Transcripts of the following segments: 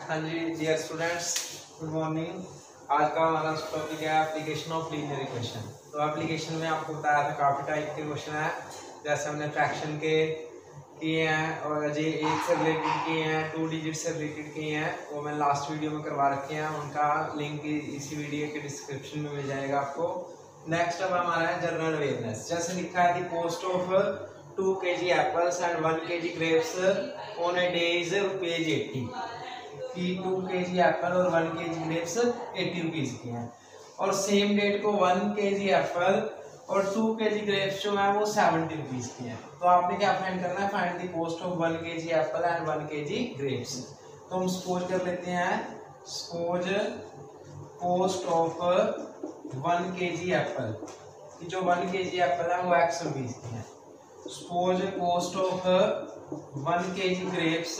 हाँ जी dear students, good morning. आज का हमारा टॉपिक है एप्लीकेशन ऑफ लीनियर इक्वेशन। तो एप्लीकेशन में आपको बताया था काफ़ी टाइप के क्वेश्चन है, जैसे हमने फ्रैक्शन के किए हैं और जी एक से रिलेटेड किए हैं, 2 डिजिट से रिलेटेड किए हैं, वो मैं लास्ट वीडियो में करवा रखे हैं। उनका लिंक इसी वीडियो के डिस्क्रिप्शन में मिल जाएगा आपको। नेक्स्ट अब हमारा है जनरल अवेयरनेस। जैसे लिखा है the cost of 2 kg apples and 1 kg grapes on a day is ₹80 कि 2 kg एप्पल और 1 kg ग्रेप्स 80 रुपीज की हैं, और सेम डेट को 1 kg एप्पल और 2 kg ग्रेप्स जो है वो 70 रुपीज की हैं। तो आपने क्या फाइंड करना है? Find the cost of 1 kg apple and 1 kg grapes. तो हम सपोज कर लेते हैं, suppose cost of 1 kg apple, जो 1 kg एप्पल है वो x रुपीज की है। Suppose cost of 1 kg grapes,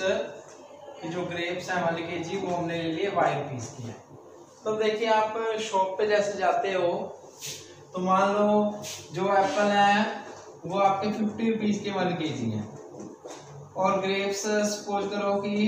जो ग्रेप्स है 1 kg वो हमने ले लिए y रुपीज की है। तो देखिए आप शॉप पे जैसे जाते हो तो मान लो जो एप्पल है वो आपके 50 रुपीज के 1 kg है, और ग्रेप्स सपोज करो कि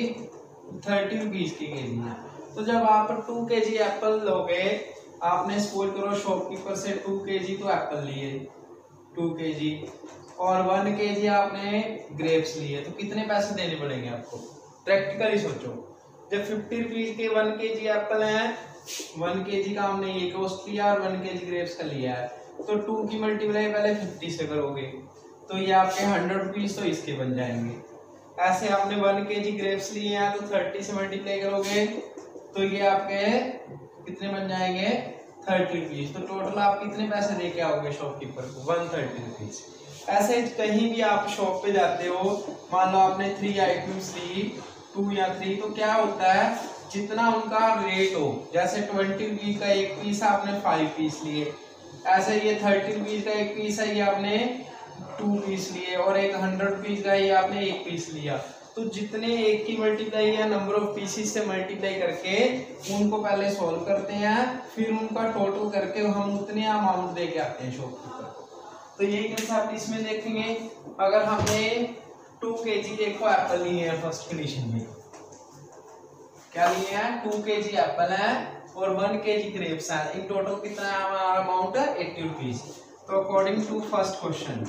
30 रुपीज की kg है। तो जब आप 2 kg एप्पल लोगे, आपने सपोज करो शॉपकीपर से 2 kg तो एप्पल लिए 2 kg, और 1 kg आपने ग्रेप्स लिए, तो कितने पैसे देने पड़ेंगे आपको? प्रैक्टिकली सोचो, जब 50 रुपीज के 1 kg एप्पल है, 1 kg का हमने ये कॉस्ट लिया और 1 kg ग्रेप्स का लिया है, तो 2 की मल्टीप्लाई पहले 50 से करोगे तो ये आपके 100 रुपीज तो इसके बन जाएंगे। ऐसे आपने 1 kg ग्रेप्स लिए हैं तो 30 से मल्टीप्लाई करोगे तो ये आपके कितने बन जाएंगे? 30 रुपीज। तो टोटल आप कितने पैसे दे के आओगे शॉपकीपर को? 130 रुपीज। ऐसे कहीं भी आप शॉप पे जाते हो, मान लो आपने 3 आइटम्स ली, 2 या 3, तो क्या होता है जितना उनका रेट हो, जैसे 20 रुपीज का एक पीस है आपने 5 पीस लिए, ऐसे ये 30 रुपीज का एक पीस है ये आपने 2 पीस लिए, और एक 100 रुपीज का ये आपने एक पीस लिया। तो जितने एक की मल्टीप्लाई या नंबर ऑफ पीसेस से मल्टीप्लाई करके उनको पहले सॉल्व करते हैं, फिर उनका टोटल करके हम उतने अमाउंट दे के आते हैं शॉपकीपर को। तो यही कंसेप्ट इसमें देखेंगे। अगर हमने 2 kg देखो एप्पल लिए हैं, फर्स्ट कंडीशन में क्या लिए हैं? 2 kg एप्पल है और 1 kg ग्रेप्स है। इन टोटल कितना है हमारा अमाउंट? 80 रुपीज। तो according to first question,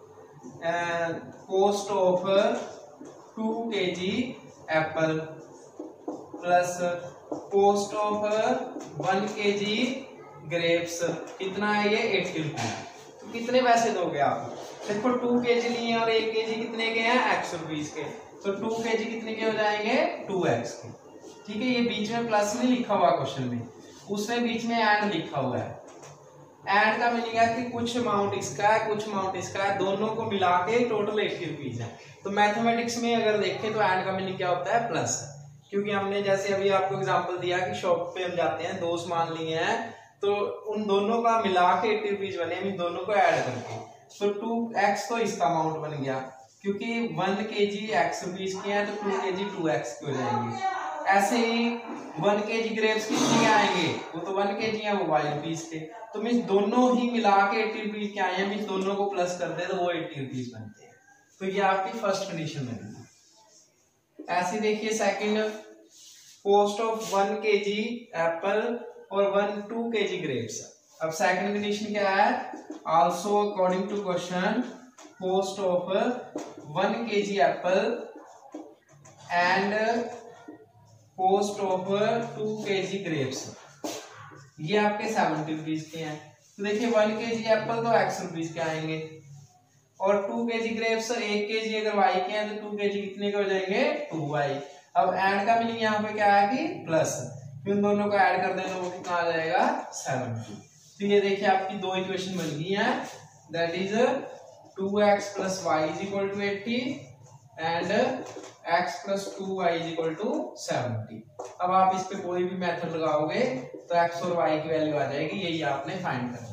cost of 2 kg apple plus cost of 1 kg grapes कितना है? ये 80 रुपीज। तो कितने पैसे दोगे आप? देखो 2 kg लिए और 1 kg कितने के हैं? x रुपीज के। तो 2 kg कितने के हो जाएंगे? 2x के। ठीक है, ये बीच में प्लस नहीं लिखा हुआ क्वेश्चन में, उसमें बीच में एंड लिखा हुआ है। एंड का मीनिंग है कि कुछ अमाउंट इसका है, कुछ अमाउंट इसका है, दोनों को मिला के टोटल 80 रुपीज है। तो मैथमेटिक्स में अगर देखें तो एंड का मीनिंग क्या होता है? प्लस। क्योंकि हमने जैसे अभी आपको एग्जांपल दिया कि शॉप पे हम जाते हैं, 2 सामान लिए हैं, तो उन दोनों का मिला के 80 रुपीज बने, हम दोनों को ऐड करके, तो 2x तो इसका अमाउंट बन गया, क्योंकि 1 kg x रुपीज के हैं तो 2 kg 2x के हो जाएंगे। ऐसे ही 1 kg ग्रेप्स कितने के आएंगे? वो तो 1 kg है, वो y रुपीज के। तो मीन्स दोनों ही मिला के 80 रुपीज के आए हैं, मीन्स दोनों को प्लस कर दे तो वो 80 रुपीज बनते हैं। तो ये आपकी फर्स्ट कंडीशन बनेगी। ऐसे देखिए second, cost of 1 kg apple और 2 kg ग्रेप्स। अब सेकंड कंडीशन क्या है? Also according to question, cost of 1 kg apple and cost of 2 kg grapes, ये आपके 70 रुपीज के हैं। तो देखिए 1 kg एप्पल तो x रुपीज के आएंगे, और 2 kg ग्रेप्स 1 kg अगर y के हैं तो 2 kg कितने के हो जाएंगे? 2y। अब एंड का मीनिंग यहाँ पे क्या है कि प्लस, इन दोनों को ऐड कर देना, वो कितना आ जाएगा? 70। तो ये देखिए आपकी 2 इक्वेशन बन गई हैं, that is 2x plus y is equal to 80 and x plus 2y is equal to 70। अब आप इस पे कोई भी मेथड लगाओगे तो x और y की वैल्यू आ जाएगी, यही आपने फाइंड करना है।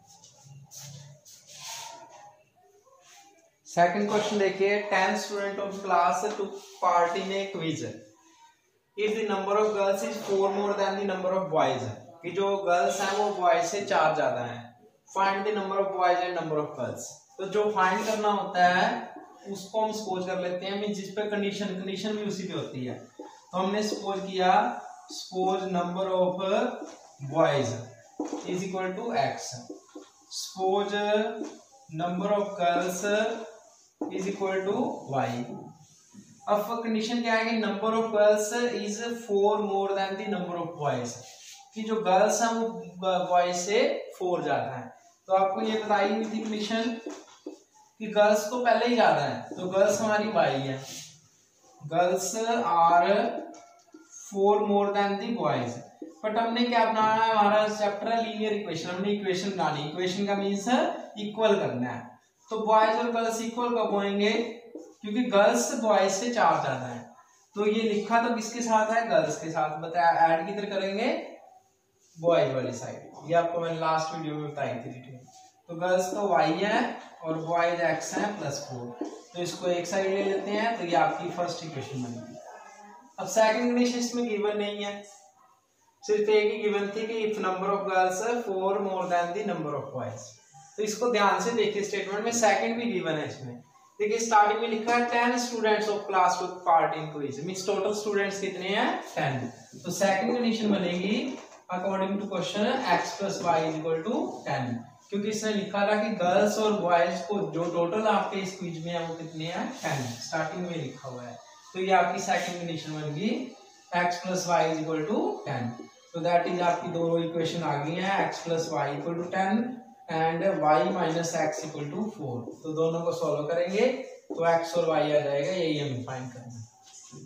सेकंड क्वेश्चन देखिए, 10 student of class took part in a quiz if the number of girls is 4 more than the number of boys, कि जो गर्ल्स हैं वो बॉयज से 4 ज्यादा हैं। Find the number of boys and number of girls. तो जो find करना होता है उसको हम सपोज कर लेते हैं, जिस पे कंडीशन भी उसी पे होती है। तो हमने सपोज किया, suppose number of boys is equal to x, suppose number of girls is equal to y. अब कंडीशन क्या है कि number of girls is 4 more than the number of boys, कि जो गर्ल्स हैं वो बॉयज से 4 ज्यादा है। तो आपको ये बताई हुई थी कंडीशन कि गर्ल्स तो पहले ही ज्यादा है, तो गर्ल्स हमारी वाई है, girls are 4 more than the boys. But हमने क्या बनाना है, हमारा चैप्टर है लीनियर इक्वेशन, हमने इक्वेशन बनानी, इक्वेशन का मीन्स इक्वल करना है। तो बॉयज और गर्ल्स इक्वल कब होंगे, क्योंकि गर्ल्स बॉयज से 4 ज्यादा है। तो ये लिखा तो किसके साथ है, गर्ल्स के साथ, बताया ऐड किधर करेंगे, बॉयज वाली साइड। ये आपको मैंने लास्ट वीडियो में बताई थी डिटेल। तो गर्ल्स तो y है और बॉयज x है +4, तो इसको एक साइड ले लेते हैं, तो ये आपकी फर्स्ट इक्वेशन बन गई। अब सेकंड कंडीशन इसमें गिवन नहीं है, सिर्फ एक ही गिवन थी कि if number of girls 4 more than the number of boys. तो इसको ध्यान से देखिए, स्टेटमेंट में सेकंड भी गिवन है इसमें। देखिए स्टार्टिंग में लिखा है 10 students of class took part in quiz, means total students कितने हैं, 10। तो सेकंड कंडीशन बनेगी according to question x + y = 10, क्योंकि इसने लिखा था कि गर्ल्स और बॉयज को जो टोटल आपके इस क्विज में है वो कितने हैं, 10, स्टार्टिंग में लिखा हुआ है। तो ये आपकी सेकंड कंडीशन बनेगी x + y = 10। तो दैट इज आपकी दोनों इक्वेशन आ गई हैं, x + y = 10 and y - x = 4। तो दोनों को सॉल्व करेंगे तो x और y आ जाएगा, यही हमें फाइंड करना है।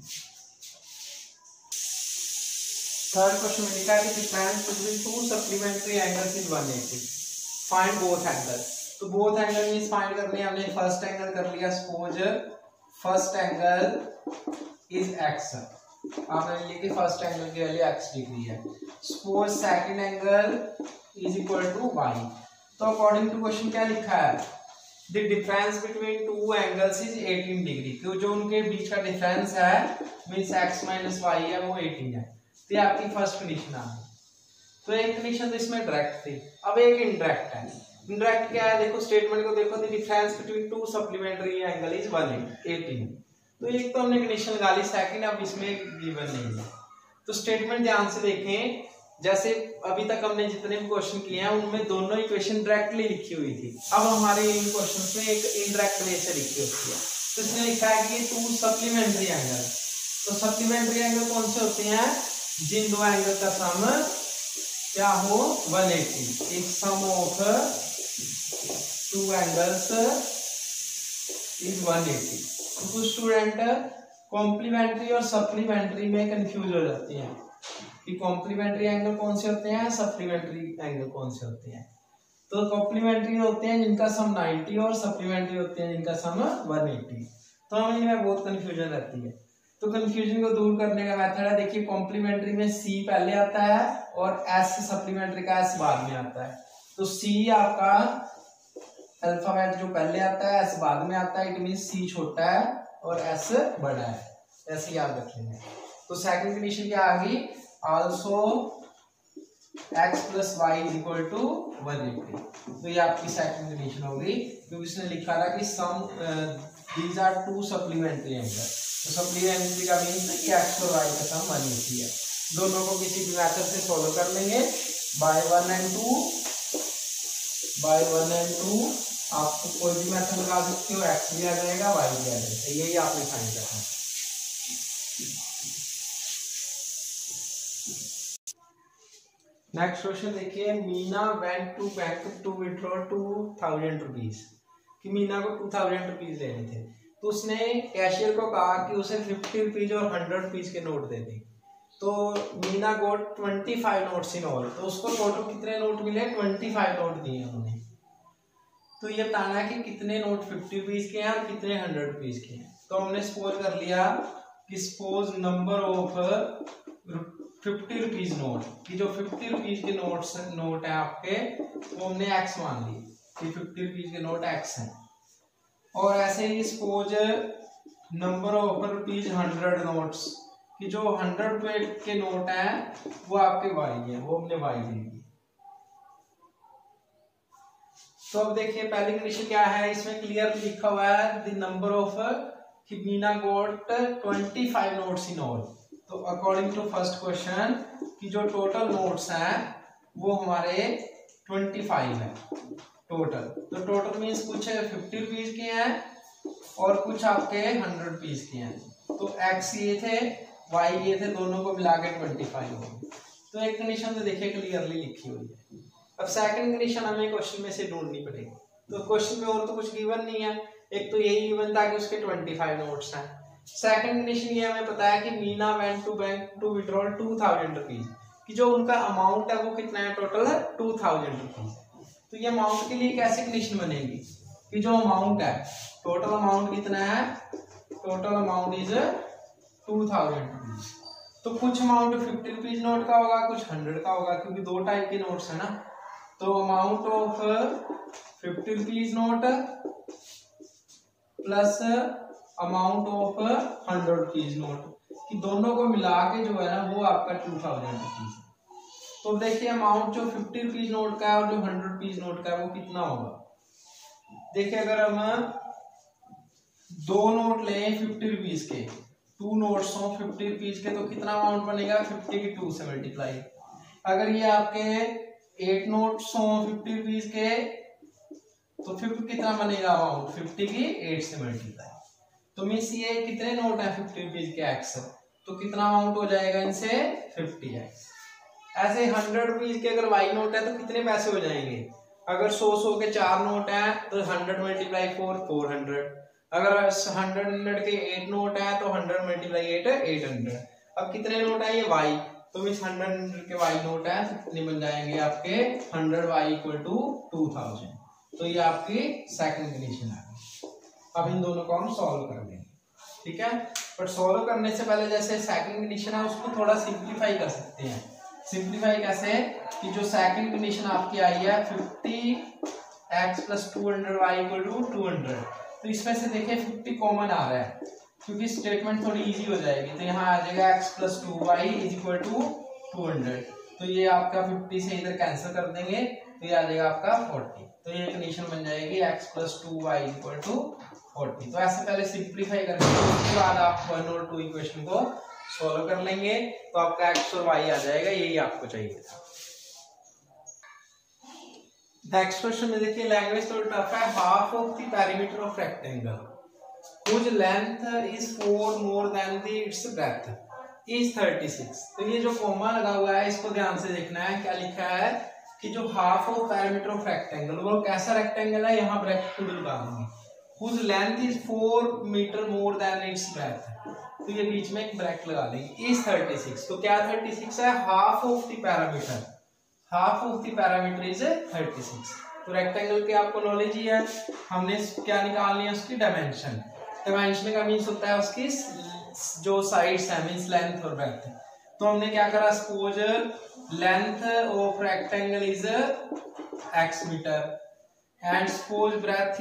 थर्ड क्वेश्चन में लिखा है कि difference between 2 supplementary angles is 180, find both angle. तो बोथ एंगल मींस फाइंड करने हमने फर्स्ट एंगल कर लिया, suppose first angle is x, आपने लिखी फर्स्ट एंगल की वैल्यू x डिग्री है। Suppose second angle is equal to y। तो अकॉर्डिंग टू क्वेश्चन क्या लिखा है, the difference between 2 angles is 18 degree, तो जो उनके बीच का डिफरेंस है मींस x - y है वो 18 है। तो ये आपकी फर्स्ट कंडीशन आ गई। तो एक कंडीशन तो इसमें डायरेक्ट थी, अब एक इनडायरेक्ट है। इनडायरेक्ट क्या है, देखो स्टेटमेंट को देखो, the difference between 2 supplementary angle is 180। तो एक तो हमने कंडीशन लगा ली, सेकंड अब इसमें गिवन नहीं है। तो स्टेटमेंट ध्यान से देखें, जैसे अभी तक हमने जितने भी क्वेश्चन किए हैं उनमें दोनों इक्वेशन डायरेक्टली लिखी हुई थी, अब हमारे इन क्वेश्चन में एक इनडायरेक्ट वे से लिखी होती है। तो इसने लिखा है कि 2 सप्लीमेंट्री एंगल, तो सप्लीमेंट्री एंगल कौन से होते हैं, जिन दो एंगल का सम क्या हो 180, एक सम ऑफ 2 एंगल्स इज 180। तो कुछ स्टूडेंट कॉम्प्लीमेंट्री और सप्लीमेंट्री में कंफ्यूज हो जाते हैं कि कॉम्प्लीमेंट्री एंगल कौन से होते हैं, सप्लीमेंट्री एंगल कौन से होते हैं। तो कॉम्प्लीमेंट्री होते हैं जिनका सम 90 और सप्लीमेंट्री होते हैं जिनका सम 180। तो हमें इनमें बहुत कंफ्यूजन रहती है। तो कंफ्यूजन को दूर करने का मेथड है, देखिए कॉम्प्लीमेंट्री में C पहले आता है और S सप्लीमेंट्री का S बाद में आता है। तो C आपका अल्फाबेट जो पहले आता है, S बाद में आता है, इट मींस C छोटा है और S बड़ा है, ऐसे याद रखेंगे। तो सेकंड कंडीशन क्या आ गई, आल्सो x + y = 180। तो ये आपकी सेकंड कंडीशन होगी, क्योंकि इसने लिखा था कि some these are 2 supplementary angle. तो सप्लीमेंट्री का मीन्स है कि x और y का सम 180 है। दोनों को किसी भी मेथड से सॉल्व कर लेंगे, बाय 1 and 2 आपको कोई भी मेथड लगा सकते हो, x भी आ जाएगा y भी आ जाएगा, यही आपने फाइंड करना है। नेक्स्ट क्वेश्चन देखिए, Meena went to bank to withdraw 2000 rupees, कि मीना को 2000 रुपीज लेने थे। तो उसने कैशियर को कहा कि उसे 50 रुपीज और 100 रुपीज के नोट दे दे। तो Meena got 25 notes in all, तो उसको टोटल कितने नोट मिले, 25 नोट दिए उन्होंने। तो ये बताना है कि कितने नोट 50 रुपीज के हैं और कितने 100 रुपीज के हैं। तो हमने सपोज कर लिया कि suppose number of 50 rupees note, कि जो 50 रुपीज के नोट है आपके, वो हमने x मान ली कि 50 रुपीज के नोट x हैं। और ऐसे ही suppose number of rupees 100 notes, कि जो 100 रुपए के नोट हैं वो आपके y हैं, वो हमने y ले ली। तो अब देखिए पहली कंडीशन क्या है, इसमें क्लियर लिखा हुआ है द नंबर ऑफ, कि Meena got 25 notes in all, तो अकॉर्डिंग टू फर्स्ट क्वेश्चन कि जो टोटल नोट्स हैं वो हमारे 25 है टोटल। तो टोटल मीन्स कुछ 50 रुपीज के हैं और कुछ आपके 100 रुपीज के हैं। तो एक्स ये थे, वाई ये थे, दोनों को मिला के 25 हो गए। तो एक कंडीशन तो देखिए क्लियरली लिखी हुई है। अब सेकंड कंडीशन हमें क्वेश्चन में से ढूंढनी पड़ेगी। तो क्वेश्चन में और तो कुछ गिवन नहीं है, एक तो यही गिवन था कि उसके 25 नोट्स हैं। सेकंड कंडीशन ये हमें पता है कि Meena went to bank to withdrawal 2000 rupees, कि जो उनका अमाउंट है वो कितना है, टोटल है 2000 रुपीज। तो ये अमाउंट के लिए कैसे कंडीशन बनेगी कि जो अमाउंट है, टोटल अमाउंट कितना है, टोटल अमाउंट इज 2000 रुपीज। तो कुछ अमाउंट 50 रुपीज नोट का होगा, कुछ 100 का होगा, क्योंकि दो टाइप के नोट्स है ना। तो amount of 50 rupees note plus amount of 100 rupees note, कि दोनों को मिला के जो है ना वो आपका 2000 रुपीज है। तो देखिए अमाउंट जो 50 रुपीज नोट का है और जो 100 रुपीज नोट का है वो कितना होगा। देखिए अगर हम दो नोट लें 50 रुपीज के, टू नोट्स हो 50 रुपीज के, तो कितना अमाउंट बनेगा, 50 की 2 से मल्टीप्लाई। अगर ये आपके 8 नोट्स हो 50 रुपीज के, तो फिर कितना बनेगा अमाउंट, 50 की 8 से मल्टीप्लाई। तो मीन्स ये कितने नोट है 50 रुपीज के एक्स, तो कितना अमाउंट हो जाएगा इनसे 50x। ऐसे 100 रुपीज के अगर वाई नोट है तो कितने पैसे हो जाएंगे, अगर 100 के 4 नोट है तो 100 मल्टीप्लाई 4 400। अगर 100 के 8 नोट है तो 100 मल्टीप्लाई 8 800। अब कितने नोट है ये वाई, तो मीन्स 100 के वाई नोट है तो कितने बन जाएंगे आपके 100y इक्वल टू 2000। तो ये आपकी सेकंड कंडीशन है। अब इन दोनों को हम सॉल्व कर लेंगे, ठीक है। बट सॉल्व करने से पहले जैसे सेकंड कंडीशन है उसको थोड़ा सिंप्लीफाई कर सकते हैं। सिंप्लीफाई कैसे, कि जो सेकंड कंडीशन आपकी आई है 50x plus 200y equal to 200, तो इसमें से देखिए 50 कॉमन आ रहा है क्योंकि स्टेटमेंट थोड़ी इजी हो जाएगी। तो यहाँ आ जाएगा x plus 2y is equal to 200। तो ये आपका 50 से इधर कैंसिल कर देंगे तो ये आ जाएगा आपका 40। तो ये कंडीशन बन जाएगी x plus 2y equal to 40। तो ऐसे पहले सिंप्लीफाई करके उसके बाद आप 1 और 2 इक्वेशन को सॉल्व कर लेंगे तो आपका x और y आ जाएगा, यही आपको चाहिए था। नेक्स्ट क्वेश्चन में देखिए लैंग्वेज थोड़ा टफ है। Half of the perimeter of rectangle whose length is 4 more than the its breadth is 36। तो ये जो कॉमा लगा हुआ है इसको ध्यान से देखना है। क्या लिखा है कि जो half of perimeter of rectangle, वो कैसा रेक्टेंगल है, यहाँ ब्रैकेट लगा देंगे। whose length is 4 metre more than its breadth, तो ये बीच में एक ब्रैकेट लगा देंगे। is 36, तो क्या 36 है, half of the parameter, half of the parameter is 36। तो रेक्टेंगल की आपको नॉलेज ही है, हमने क्या निकालनी है, उसकी डायमेंशन। डायमेंशन का मीन्स होता है उसकी जो साइड्स है, मीन्स लेंथ और ब्रेड्थ। तो हमने क्या करा, suppose length of rectangle is x metre and suppose breadth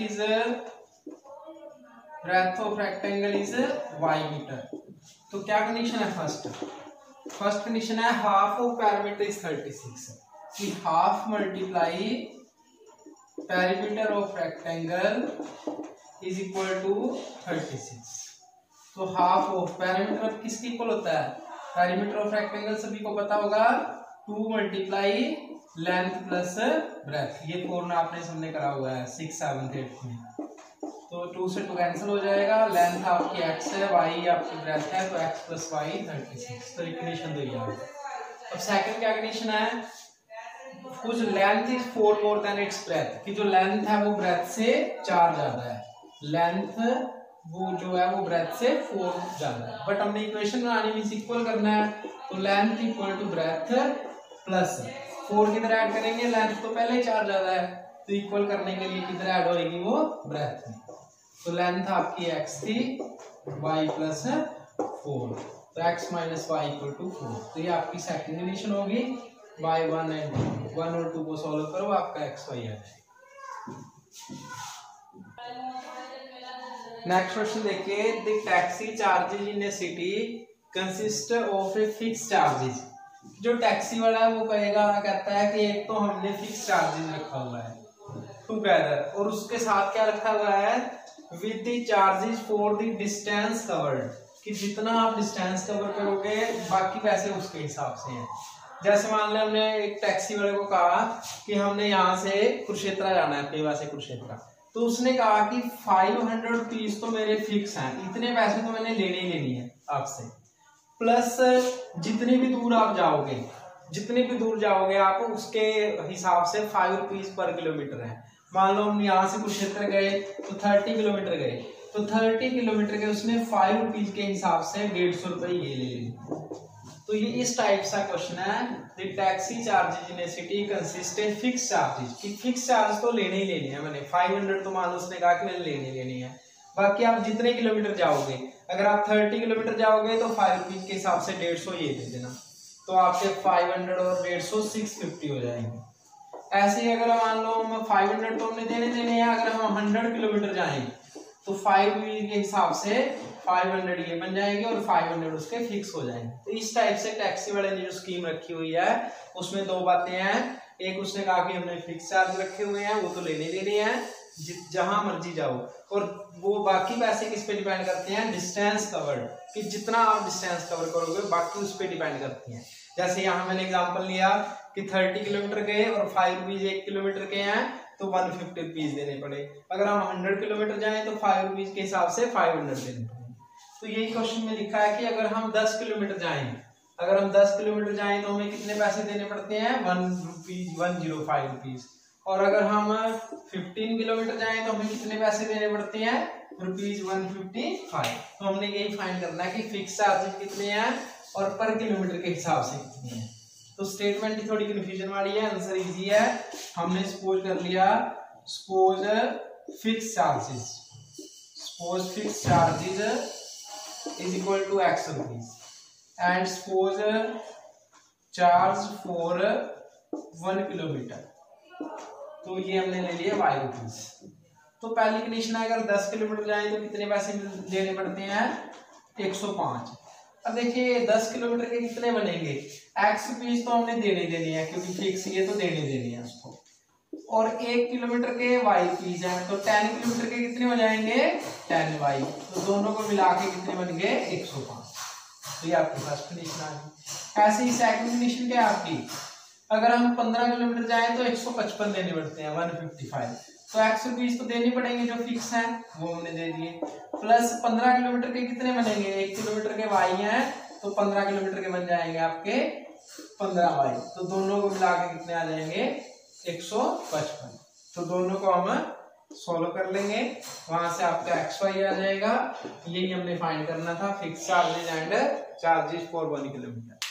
of rectangle is y metre. तो क्या कंडीशन है, फर्स्ट कंडीशन है हाफ ऑफ पैरामीटर इज 36, कि half multiply parameter of rectangle is equal to 36। तो हाफ ऑफ पैरामीटर किसकी equal होता है, parameter of rectangle सभी को पता होगा 2 मल्टीप्लाई लेंथ प्लस ब्रेथ। ये फॉर्मूला आपने सबने करा हुआ है 6, 7, 8 में। तो 2 से 2 कैंसिल हो जाएगा, लेंथ आपकी x है, y आपकी ब्रेथ है, तो x प्लस y 36। तो इक्वेशन दो ये। अब सेकंड क्या कंडीशन है, कुछ length is 4 more than its breadth, कि जो लेंथ है वो ब्रेथ से 4 ज्यादा है, लेंथ वो जो है वो ब्रेथ से 4 ज्यादा है। बट हमने इक्वेशन बनानी मींस इक्वल करना है, तो length equal to breadth plus 4 किधर ऐड करेंगे, लेंथ तो पहले ही 4 ज्यादा है, तो इक्वल करने के लिए किधर ऐड होएगी वो ब्रेथ में। तो लेंथ आपकी x थी, y प्लस 4, तो x minus y equal to 4। तो ये आपकी सेकंड कंडीशन होगी। y 1 एंड 1 और 2 को सॉल्व करो, आपका x y आ जाएगा। नेक्स्ट क्वेश्चन देखिए, the taxi charges in a city consist of a fix charges. जो टैक्सी वाला है वो कहेगा, कहता है कि एक तो हमने फिक्स चार्जेज रखा हुआ है टुगेदर, और उसके साथ क्या रखा हुआ है, with the charges for the distance covered, कि जितना आप डिस्टेंस कवर करोगे बाकी पैसे उसके हिसाब से हैं। जैसे मान लो हमने एक टैक्सी वाले को कहा कि हमने यहाँ से कुरुक्षेत्र जाना है, पेवा से कुरुक्षेत्र, तो उसने कहा कि 500 रुपीज तो मेरे फिक्स हैं, इतने पैसे तो मैंने लेने ही लेनी है आपसे, प्लस जितनी भी दूर आप जाओगे, जितनी भी दूर जाओगे आप उसके हिसाब से 5 रुपीज पर किलोमीटर है। मान लो हम यहाँ से कुरुक्षेत्र गए तो 30 किलोमीटर गए, तो 30 किलोमीटर के उसने 5 रुपीज के हिसाब से 150 रुपए ये ले लिए। तो ये इस टाइप सा क्वेश्चन है। The taxi charges in a city consist a fix charges, कि फिक्स चार्ज तो लेने ही लेने हैं मैंने, 500 तो मान लो उसने कहा कि मैंने लेने लेनी है। बाकी आप जितने किलोमीटर जाओगे, अगर आप 30 किलोमीटर जाओगे तो 5 रुपीज के हिसाब से 150 ये दे देना, तो आपके 500 और 150 650 हो जाएंगे। ऐसे ही अगर मान लो हम 500 तो हमने देने देने हैं, अगर हम 100 किलोमीटर जाएं तो 5 रुपीज के हिसाब से 500 ये बन जाएंगे और 500 उसके फिक्स हो जाएंगे। तो इस टाइप से टैक्सी वाले ने जो स्कीम रखी हुई है उसमें दो बातें हैं। एक उसने कहा कि हमने फिक्स चार्ज रखे हुए हैं, वो तो लेने लेने हैं जहां मर्जी जाओ, और वो बाकी पैसे किस पे डिपेंड करते हैं, डिस्टेंस कवर्ड, कि जितना आप डिस्टेंस कवर करोगे बाकी उस पर डिपेंड करती हैं। जैसे यहाँ मैंने एग्जांपल लिया कि 30 किलोमीटर गए और 5 रुपीज 1 किलोमीटर के हैं तो 150 रुपीज देने पड़े। अगर हम 100 किलोमीटर जाएं तो 5 रुपीज के हिसाब से 500 देने पड़े। तो यही क्वेश्चन में लिखा है कि अगर हम 10 किलोमीटर जाएं, अगर हम 10 किलोमीटर जाएं तो हमें कितने पैसे देने पड़ते हैं, 105 रुपीज। और अगर हम 15 किलोमीटर जाएं तो हमें कितने पैसे देने पड़ते हैं, ₹155। तो हमने यही फाइंड करना है कि फिक्स चार्जेस कितने हैं और पर किलोमीटर के हिसाब से कितने हैं। तो स्टेटमेंट की थोड़ी कंफ्यूजन वाली है, आंसर इजी है। हमने सपोज कर लिया, suppose fix charges is equal to x rupees and suppose charge for 1 kilometre, तो ये हमने ले लिया y रुपीज। तो पहली कंडीशन है अगर 10 किलोमीटर जाए तो कितने पैसे देने पड़ते हैं, 105। अब देखिए 10 किलोमीटर के कितने बनेंगे, x रुपीज तो हमने देने देने हैं क्योंकि फिक्स ये तो देने देने हैं उसको, और 1 किलोमीटर के y रुपीज है तो 10 किलोमीटर के कितने हो जाएंगे, 10y। तो दोनों को मिला के कितने बन गए, 105। तो ये आपकी फर्स्ट कंडीशन आ गई। ऐसे ही सेकंड कंडीशन क्या है आपकी, अगर हम 15 किलोमीटर जाएं तो 155 देने पड़ते हैं, 155। तो x रुपीज तो देने पड़ेंगे जो फिक्स है वो हमने दे दिए, प्लस 15 किलोमीटर के कितने बनेंगे, 1 किलोमीटर के y हैं तो 15 किलोमीटर के बन जाएंगे आपके 15y। तो दोनों को मिला के कितने आ जाएंगे, 155। तो दोनों को हम सोल्व कर लेंगे, वहां से आपका xy आ जाएगा। यही हमने फाइंड करना था, fix charges and charges for 1 kilometre.